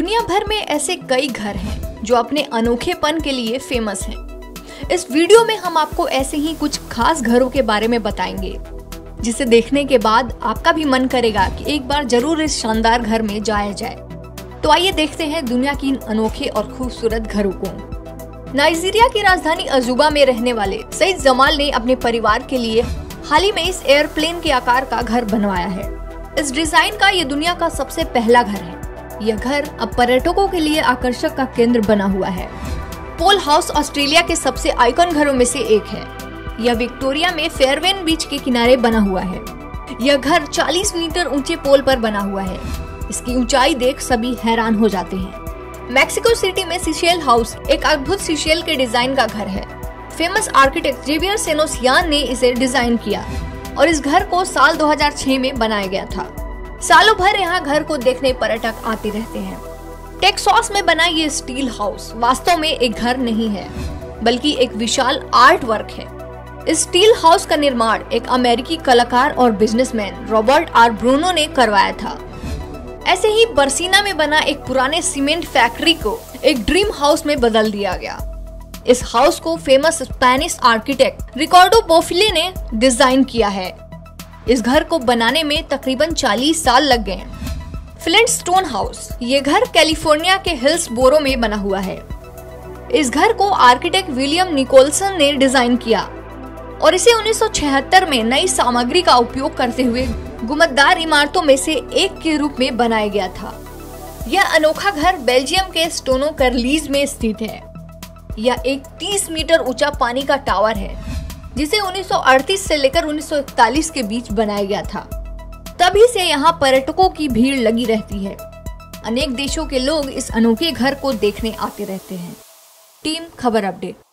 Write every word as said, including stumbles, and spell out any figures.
दुनिया भर में ऐसे कई घर हैं जो अपने अनोखेपन के लिए फेमस हैं। इस वीडियो में हम आपको ऐसे ही कुछ खास घरों के बारे में बताएंगे जिसे देखने के बाद आपका भी मन करेगा कि एक बार जरूर इस शानदार घर में जाया जाए। तो आइए देखते हैं दुनिया की इन अनोखे और खूबसूरत घरों को। नाइजीरिया की राजधानी अजूबा में रहने वाले सईद जमाल ने अपने परिवार के लिए हाल ही में इस एयरप्लेन के आकार का घर बनवाया है। इस डिजाइन का ये दुनिया का सबसे पहला घर है। यह घर अब पर्यटकों के लिए आकर्षक का केंद्र बना हुआ है। पोल हाउस ऑस्ट्रेलिया के सबसे आइकॉन घरों में से एक है। यह विक्टोरिया में फेयरवेन बीच के किनारे बना हुआ है। यह घर चालीस मीटर ऊंचे पोल पर बना हुआ है। इसकी ऊंचाई देख सभी हैरान हो जाते हैं। मैक्सिको सिटी में सिशेल हाउस एक अद्भुत सिशेल के डिजाइन का घर है। फेमस आर्किटेक्ट जेवियर सेनोसियान ने इसे डिजाइन किया और इस घर को साल दो हज़ार छह में बनाया गया था। सालों भर यहाँ घर को देखने पर्यटक आते रहते हैं। टेक्सास में बना ये स्टील हाउस वास्तव में एक घर नहीं है, बल्कि एक विशाल आर्ट वर्क है। इस स्टील हाउस का निर्माण एक अमेरिकी कलाकार और बिजनेसमैन रॉबर्ट आर ब्रूनो ने करवाया था। ऐसे ही बर्सिना में बना एक पुराने सीमेंट फैक्ट्री को एक ड्रीम हाउस में बदल दिया गया। इस हाउस को famous Spanish architect Ricardo Bofill ने डिजाइन किया है। इस घर को बनाने में तकरीबन चालीस साल लग गए। फ्लिंटस्टोन हाउस ये घर कैलिफोर्निया के हिल्सबोरो में बना हुआ है। इस घर को आर्किटेक्ट विलियम निकोलसन ने डिजाइन किया और इसे उन्नीस सौ छिहत्तर में नई सामग्री का उपयोग करते हुए गुंबददार इमारतों में से एक के रूप में बनाया गया था। यह अनोखा घर बेल्जियम के स्टोनो कर्लीज में स्थित है। यह एक तीस मीटर ऊंचा पानी का टावर है जिसे उन्नीस सौ अड़तीस से लेकर उन्नीस सौ इकतालीस के बीच बनाया गया था। तभी से यहाँ पर्यटकों की भीड़ लगी रहती है। अनेक देशों के लोग इस अनोखे घर को देखने आते रहते हैं। टीम खबर अपडेट।